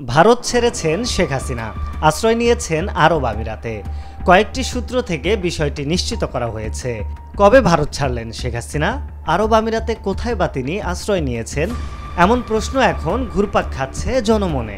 ভারত ছেড়েছেন শেখ হাসিনা, আশ্রয় নিয়েছেন আরব আমিরাতে। কয়েকটি সূত্র থেকে বিষয়টি নিশ্চিত করা হয়েছে। কবে ভারত ছাড়লেন শেখ হাসিনা, আরব আমিরাতে কোথায় বা তিনি আশ্রয় নিয়েছেন, এমন প্রশ্ন এখন ঘুরপাক খাচ্ছে জনমনে।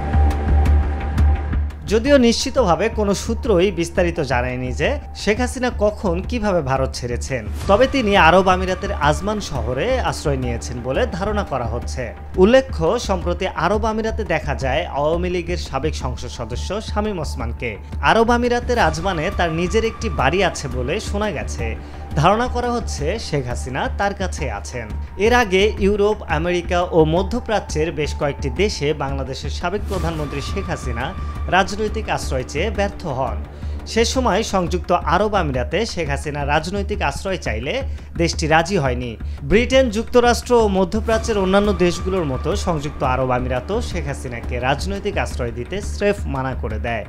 যদিও নিশ্চিতভাবে কোনো সূত্রই বিস্তারিত জানায়নি যে শেখ হাসিনা কখন কিভাবে ভারত ছেড়েছেন, তবে তিনি আরব আমিরাতের আজমান শহরে আশ্রয় নিয়েছেন বলে ধারণা করা হচ্ছে। উল্লেখ্য, সম্প্রতি আরব আমিরাতে দেখা যায় আওয়ামী লীগের সাবেক সংসদ সদস্য শামীম ওসমানকে। আরব আমিরাতের আজমানে তার নিজের একটি বাড়ি আছে বলে শোনা গেছে। ধারণা করা হচ্ছে শেখ হাসিনা তার কাছে আছেন। এর আগে ইউরোপ, আমেরিকা ও মধ্যপ্রাচ্যের বেশ কয়েকটি দেশে বাংলাদেশের সাবেক প্রধানমন্ত্রী শেখ হাসিনা রাজনৈতিক আশ্রয় চেয়ে ব্যর্থ হন। সে সময় সংযুক্ত আরব আমিরাতে শেখ হাসিনা রাজনৈতিক আশ্রয় চাইলে দেশটি রাজি হয়নি। ব্রিটেন, যুক্তরাষ্ট্র ও মধ্যপ্রাচ্যের অন্যান্য দেশগুলোর মতো সংযুক্ত আরব আমিরাতও শেখ হাসিনাকে রাজনৈতিক আশ্রয় দিতে স্রেফ মানা করে দেয়।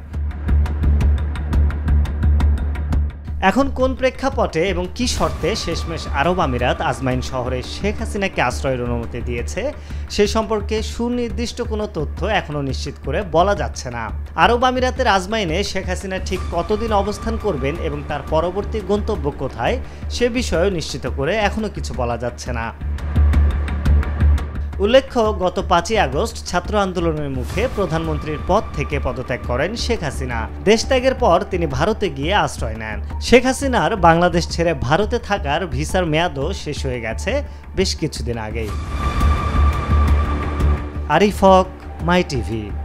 এখন কোন প্রেক্ষাপটে এবং কি শর্তে শেষমেশ আরব আমিরাত আজমাইন শহরে শেখ হাসিনাকে আশ্রয়ের অনুমতি দিয়েছে, সে সম্পর্কে সুনির্দিষ্ট কোনো তথ্য এখনও নিশ্চিত করে বলা যাচ্ছে না। আরব আমিরাতের আজমাইনে শেখ হাসিনা ঠিক কতদিন অবস্থান করবেন এবং তার পরবর্তী গন্তব্য কোথায়, সে বিষয়েও নিশ্চিত করে এখনও কিছু বলা যাচ্ছে না। উল্লেখ্য, গত 5ই আগস্ট ছাত্র আন্দোলনের মুখে প্রধানমন্ত্রীর পদ থেকে পদত্যাগ করেন শেখ হাসিনা। দেশত্যাগের পর তিনি ভারতে গিয়ে আশ্রয় নেন। শেখ হাসিনার বাংলাদেশ ছেড়ে ভারতে থাকার ভিসার মেয়াদও শেষ হয়ে গেছে বেশ কিছুদিন আগেই। Arif Haque, my TV.